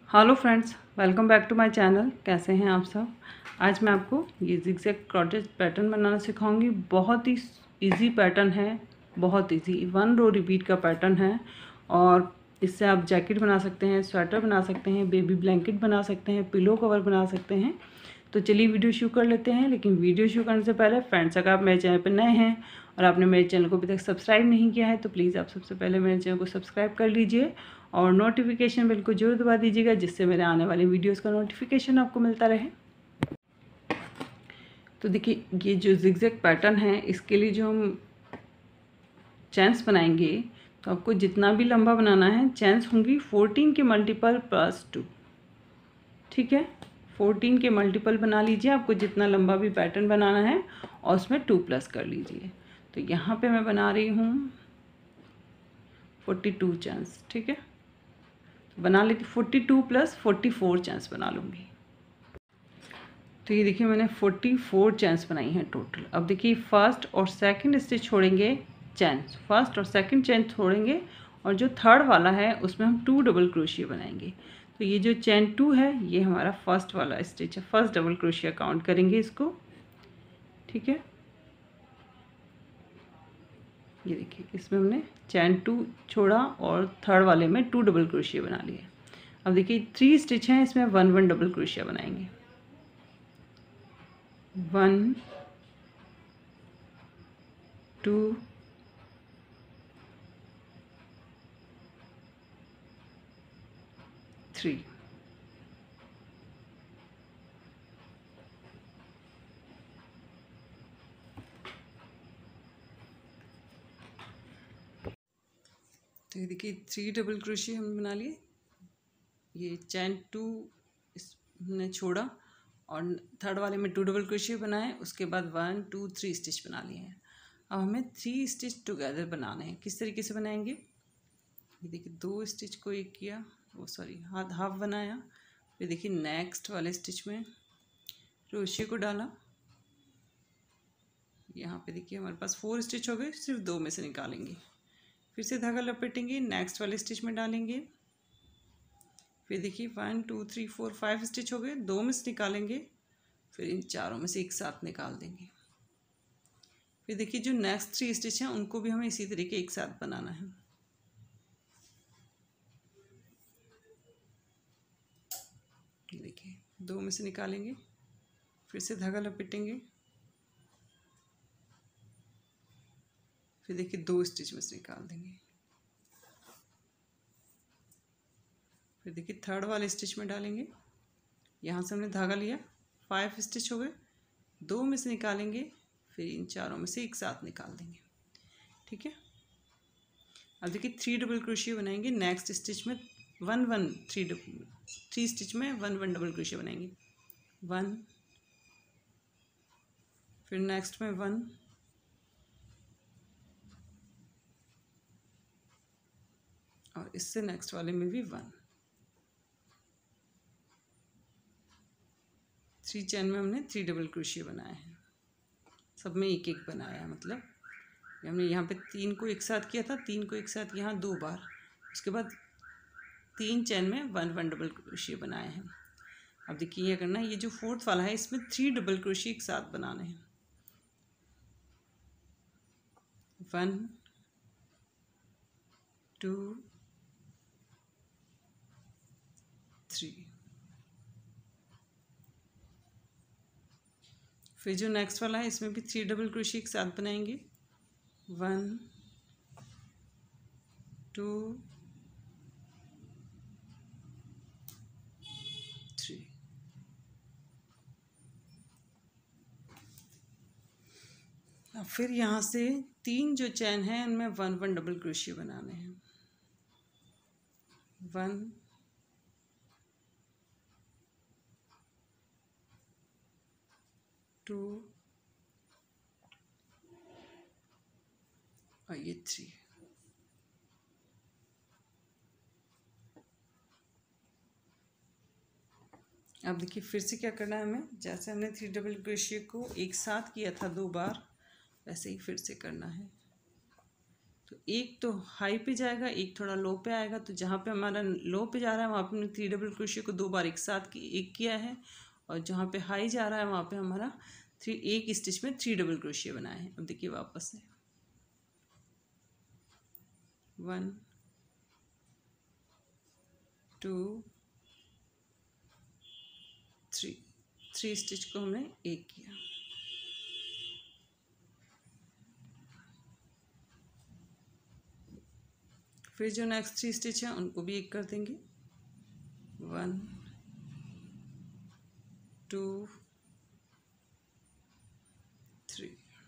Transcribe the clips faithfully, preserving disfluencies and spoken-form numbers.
Hello friends, welcome back to my channel. कैसे हैं आप सब। आज मैं आपको ये जिगजैग क्रोचेट पैटर्न बनाना सिखाऊंगी। बहुत ही इजी पैटर्न है, बहुत इजी। वन रो रिपीट का पैटर्न है और इससे आप जैकेट बना सकते हैं, स्वेटर बना सकते हैं, बेबी ब्लैंकेट बना सकते हैं, पिलो कवर बना सकते हैं। तो चलिए वीडियो शुरू कर लेते हैं। लेकिन वीडियो शुरू करने से पहले फ्रेंड्स, अगर आप मेरे चैनल पर नए हैं और आपने मेरे चैनल को अभी तक सब्सक्राइब नहीं किया है तो प्लीज़ आप सबसे पहले मेरे चैनल को सब्सक्राइब कर लीजिए और नोटिफिकेशन बेल को जरूर दबा दीजिएगा, जिससे मेरे आने वाली वीडियोस का नोटिफिकेशन आपको मिलता रहे। तो देखिए, ये जो जिगजैग पैटर्न है, इसके लिए जो हम चैन्स बनाएंगे, तो आपको जितना भी लंबा बनाना है, चैन्स होंगी फोर्टीन के मल्टीपल प्लस टू। ठीक है, फोर्टीन के मल्टीपल बना लीजिए। आपको जितना लंबा भी पैटर्न बनाना है और उसमें टू प्लस कर लीजिए। तो यहाँ पे मैं बना रही हूँ फोर्टी टू चैन्स। ठीक है, बना लेती forty two plus forty four chains बना लूँगी। तो ये देखिए, मैंने फोर्टी फोर चैन्स बनाई हैं टोटल। अब देखिए, फर्स्ट और सेकंड स्टिच छोड़ेंगे चैन्स, फर्स्ट और सेकंड चैन छोड़ेंगे और जो थर्ड वाला है उसमें हम टू डबल क्रोशिया बनाएंगे। तो ये जो चैन टू है, ये हमारा फर्स्ट वाला स्टिच है, फर्स्ट डबल क्रोशिया काउंट करेंगे इसको। ठीक है, ये देखिए, इसमें हमने चैन टू छोड़ा और थर्ड वाले में टू डबल क्रोशिया बना लिए। अब देखिए, थ्री स्टिच हैं, इसमें वन वन डबल क्रोशिया बनाएंगे। One, two, three. तो ये देखिए, थ्री डबल क्रोशिया हमने बना लिए। ये चैन टू इसने छोड़ा और थर्ड वाले में टू डबल क्रोशिया बनाए। उसके बाद वन टू थ्री स्टिच बना लिए हैं। अब हमें थ्री स्टिच टुगेदर बनाने हैं। किस तरीके से बनाएंगे, ये देखिए, दो स्टिच को एक किया, वो सॉरी हाथ हाफ बनाया। फिर देखिए, नेक्स्ट वाले स्टिच में क्रोशिया को डाला। यहाँ पे देखिए, हमारे पास फोर स्टिच हो गए, सिर्फ दो में से निकालेंगे। फिर से धागा लपेटेंगे, नेक्स्ट वाले स्टिच में डालेंगे। फिर देखिए, one two three four five stitch हो गए, दो में से निकालेंगे। फिर इन चारों में से एक साथ निकाल देंगे। फिर देखिए, जो नेक्स्ट थ्री स्टिच हैं उनको भी हमें इसी तरीके एक साथ बनाना है। देखिए, दो में से निकालेंगे, फिर से धागा लपेटेंगे। फिर देखिए, दो स्टिच में से निकाल देंगे। फिर देखिए, थर्ड वाले स्टिच में डालेंगे। यहाँ से हमने धागा लिया, फाइव स्टिच हो गए, दो में से निकालेंगे। फिर इन चारों में से एक साथ निकाल देंगे। ठीक है, अब देखिए, थ्री डबल क्रोशिया बनाएंगे। नेक्स्ट स्टिच में one one three double three stitch में वन वन डबल क्रोशिया बनाएंगे। वन, फिर नेक्स्ट में वन, और इससे नेक्स्ट वाले में भी वन। थ्री चैन में हमने थ्री डबल क्रोशिया बनाए हैं, सब में एक एक बनाया है। मतलब हमने यहाँ पे तीन को एक साथ किया था, तीन को एक साथ यहाँ दो बार, उसके बाद तीन चैन में वन वन डबल क्रोशिया बनाए हैं। अब देखिए, ये करना है, ये जो फोर्थ वाला है इसमें थ्री डबल क्रोशिया एक साथ बनाने हैं। One, two, three. फिर जो नेक्स्ट वाला है इसमें भी थ्री डबल क्रोशिया एक साथ बनाएंगे। One, two, three. अब फिर यहाँ से तीन जो चैन है उनमें वन वन डबल क्रोशिया बनाने हैं। वन, टू, और ये थ्री। अब देखिए, फिर से क्या करना है हमें, जैसे हमने थ्री डबल क्रोशिया को एक साथ किया था दो बार, वैसे ही फिर से करना है। तो एक तो हाई पे जाएगा, एक थोड़ा लो पे आएगा। तो जहाँ पे हमारा लो पे जा रहा है वहाँ पे हमने थ्री डबल क्रोशिया को दो बार एक साथ की एक किया है, और जहाँ पे हाई जा रहा है वहाँ पे हमारा थ्री एक स्टिच में थ्री डबल क्रोशिया बनाए हैं। अब देखिए वापस से one two three, three stitch को हमने एक किया। फिर जो नेक्स्ट थ्री स्टिच है उनको भी एक कर देंगे, वन टू थ्री।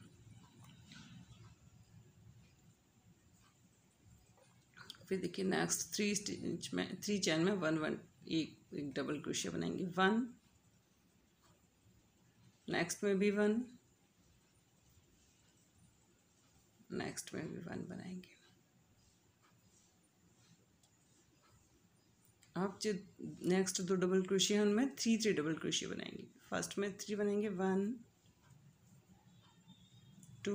फिर देखिए नेक्स्ट थ्री स्टिच में थ्री चैन में वन वन एक एक डबल क्रोशिया बनाएंगे, वन, नेक्स्ट में भी वन, नेक्स्ट में भी वन बनाएंगे। आप जो नेक्स्ट दो डबल क्रोशिया उनमें थ्री थ्री डबल क्रोशिया बनाएंगे। फर्स्ट में थ्री बनाएंगे, वन टू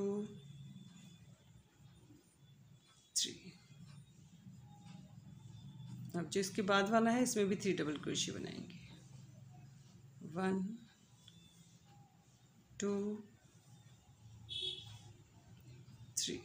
थ्री। अब जो इसके बाद वाला है इसमें भी थ्री डबल क्रोशिया बनाएंगे, वन टू थ्री।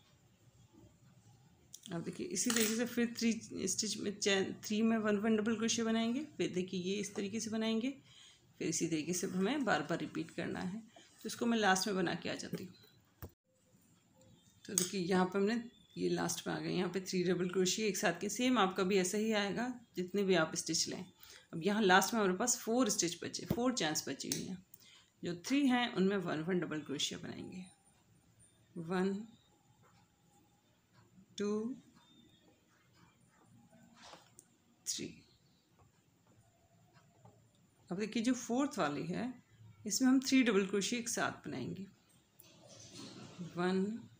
अब देखिए इसी तरीके से फिर थ्री स्टिच में चैन थ्री में वन वन डबल क्रोशिया बनाएंगे। फिर देखिए ये इस तरीके से बनाएंगे, फिर इसी तरीके से हमें बार बार रिपीट करना है। तो इसको मैं लास्ट में बना के आ जाती हूँ। तो देखिए यहाँ पे हमने ये लास्ट में आ गए, यहाँ पे थ्री डबल क्रोशिया एक साथ के, सेम आपका भी ऐसा ही आएगा जितने भी आप स्टिच लें। अब यहाँ लास्ट में हमारे पास फोर स्टिच बचे, फोर चैन्स बची हुई हैं। जो थ्री हैं उनमें वन वन डबल क्रोशिया बनाएंगे, वन टू थ्री। अब देखिए जो फोर्थ वाली है इसमें हम थ्री डबल क्रोशिया एक साथ बनाएंगे, वन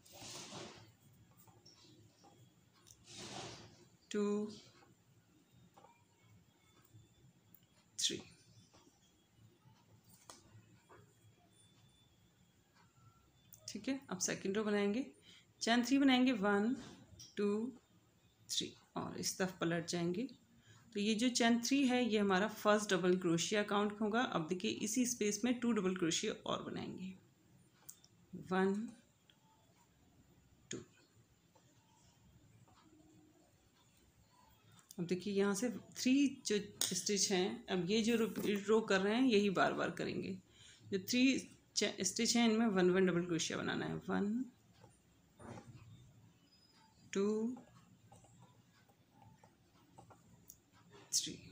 टू थ्री। ठीक है, अब सेकेंड रो बनाएंगे, चैन थ्री बनाएंगे, वन टू थ्री, और इस तरफ पलट जाएंगे। तो ये जो चैन थ्री है ये हमारा फर्स्ट डबल क्रोशिया काउंट होगा। अब देखिए इसी स्पेस में टू डबल क्रोशिया और बनाएंगे, वन टू। अब देखिए यहाँ से थ्री जो स्टिच हैं, अब ये जो रो कर रहे हैं यही बार बार करेंगे। जो थ्री स्टिच हैं इनमें वन वन डबल क्रोशिया बनाना है, वन टू थ्री।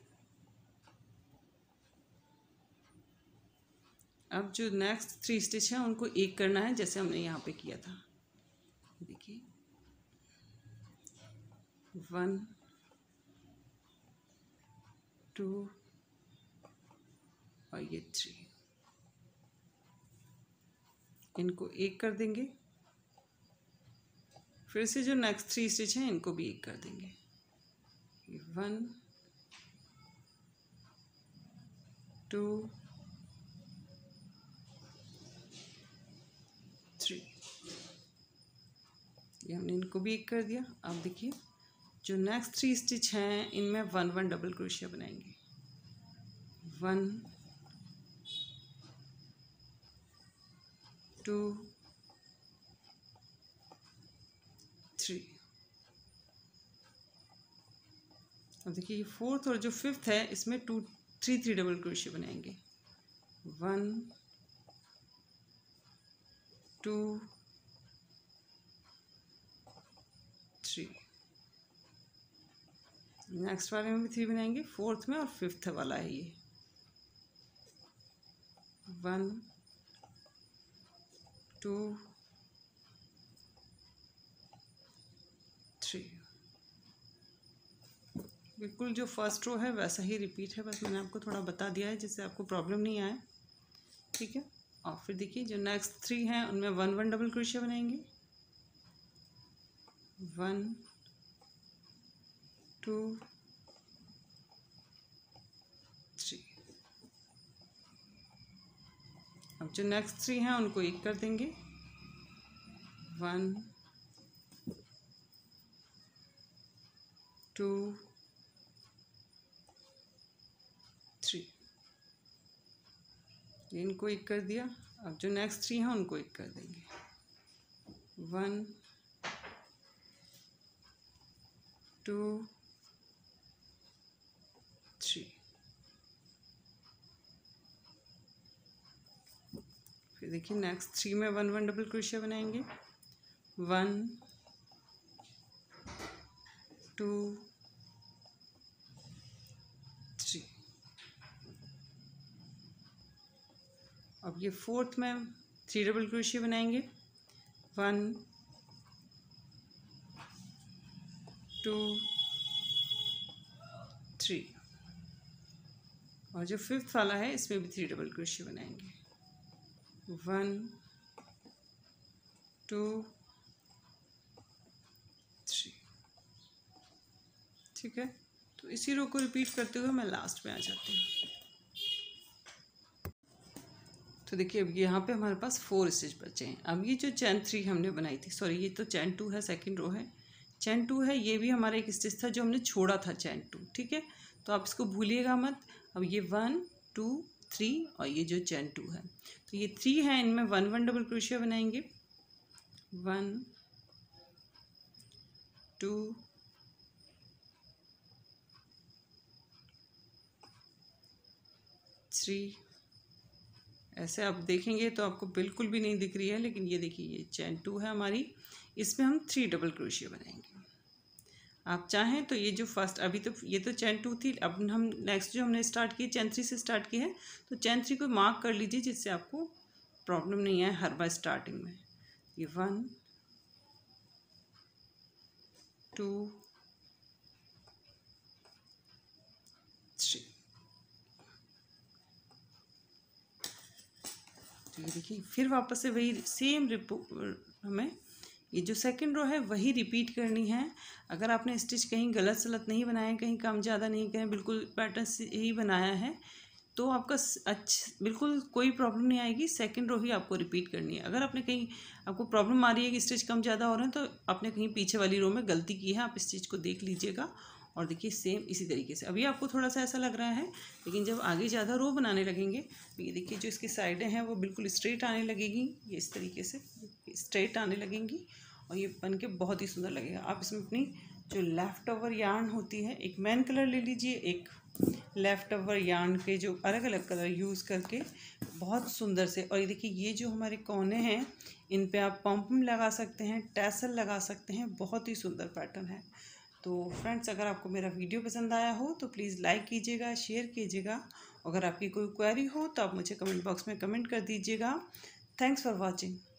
अब जो नेक्स्ट थ्री स्टिच है उनको एक करना है जैसे हमने यहाँ पे किया था। देखिए वन टू और ये थ्री, इनको एक कर देंगे। फिर से जो नेक्स्ट थ्री स्टिच हैं इनको भी एक कर देंगे, वन टू थ्री, ये हमने इनको भी एक कर दिया। अब देखिए जो नेक्स्ट थ्री स्टिच हैं इनमें वन वन डबल क्रोशिया बनाएंगे, वन टू थ्री। अब देखिए ये फोर्थ और जो फिफ्थ है इसमें टू थ्री थ्री डबल क्रोशिया बनाएंगे, वन टू थ्री। नेक्स्ट वाले में भी थ्री बनाएंगे, फोर्थ में और फिफ्थ वाला है ये, वन टू थ्री। बिल्कुल जो फर्स्ट रो है वैसा ही रिपीट है, बस मैंने आपको थोड़ा बता दिया है जिससे आपको प्रॉब्लम नहीं आए। ठीक है, और फिर देखिए जो नेक्स्ट थ्री हैं उनमें वन वन डबल क्रोशिया बनाएंगे, वन टू थ्री। अब जो नेक्स्ट थ्री हैं उनको एक कर देंगे, वन टू, थ्री। इनको एक कर दिया। अब जो नेक्स्ट थ्री हैं उनको एक कर देंगे। One, two, three. फिर देखिए नेक्स्ट थ्री में वन वन डबल क्रोशिया बनाएंगे। One, two, three. अब ये फोर्थ में थ्री डबल क्रोशिया बनाएंगे। One, two, three. और जो फिफ्थ वाला है इसमें भी थ्री डबल क्रोशिया बनाएंगे। One, two, three. ठीक है, तो इसी रो को रिपीट करते हुए मैं लास्ट में आ जाती हूँ। तो देखिए अब यहाँ पे हमारे पास फोर स्टिच बचे हैं। अब ये जो चैन थ्री हमने बनाई थी, सॉरी ये तो चैन टू है, सेकंड रो है। चैन टू है, ये भी हमारा एक स्टिच था जो हमने छोड़ा था चैन टू। ठीक है, तो आप इसको भूलिएगा मत। अब ये वन, टू, थ्री और ये जो चैन टू है, तो ये थ्री है, इनमें वन वन डबल क्रोशिया बनाएंगे। One, two, three. ऐसे आप देखेंगे तो आपको बिल्कुल भी नहीं दिख रही है, लेकिन ये देखिए ये चैन टू है हमारी, इसमें हम थ्री डबल क्रोशिया बनाएंगे। आप चाहें तो ये जो फर्स्ट, अभी तो ये तो चैन टू थी, अब हम नेक्स्ट जो हमने स्टार्ट की चैन थ्री से स्टार्ट की है, तो चैन थ्री को मार्क कर लीजिए जिससे आपको प्रॉब्लम नहीं आए हर बार स्टार्टिंग में। ये वन, टू, थ्री। तो ये देखिए फिर वापस से वही सेम हमें ये जो सेकंड रो है वही रिपीट करनी है। अगर आपने स्टिच कहीं गलत सलत नहीं बनाया, कहीं कम ज़्यादा नहीं, कहीं बिल्कुल पैटर्न से ही बनाया है, तो आपका अच्छा बिल्कुल कोई प्रॉब्लम नहीं आएगी। सेकंड रो ही आपको रिपीट करनी है। अगर आपने कहीं आपको प्रॉब्लम आ रही है कि स्टिच कम ज़्यादा हो रहे हैं, तो आपने कहीं पीछे वाली रो में गलती की है, आप स्टिच को देख लीजिएगा। और देखिए सेम इसी तरीके से अभी आपको थोड़ा सा ऐसा लग रहा है, लेकिन जब आगे ज़्यादा रो बनाने लगेंगे तो ये देखिए जो इसकी साइडें हैं वो बिल्कुल स्ट्रेट आने लगेगी। ये इस तरीके से स्ट्रेट आने लगेंगी और ये बन के बहुत ही सुंदर लगेगा। आप इसमें अपनी जो लेफ़्ट ओवर यार्न होती है, एक मैन कलर ले लीजिए, एक लेफ़्ट ओवर यार्न के जो अलग अलग कलर यूज़ करके बहुत सुंदर से। और ये देखिए ये जो हमारे कोने हैं इन पे आप पॉम्पम लगा सकते हैं, टैसल लगा सकते हैं, बहुत ही सुंदर पैटर्न है। तो फ्रेंड्स अगर आपको मेरा वीडियो पसंद आया हो तो प्लीज़ लाइक कीजिएगा, शेयर कीजिएगा। अगर आपकी कोई क्वेरी हो तो आप मुझे कमेंट बॉक्स में कमेंट कर दीजिएगा। Thanks for watching.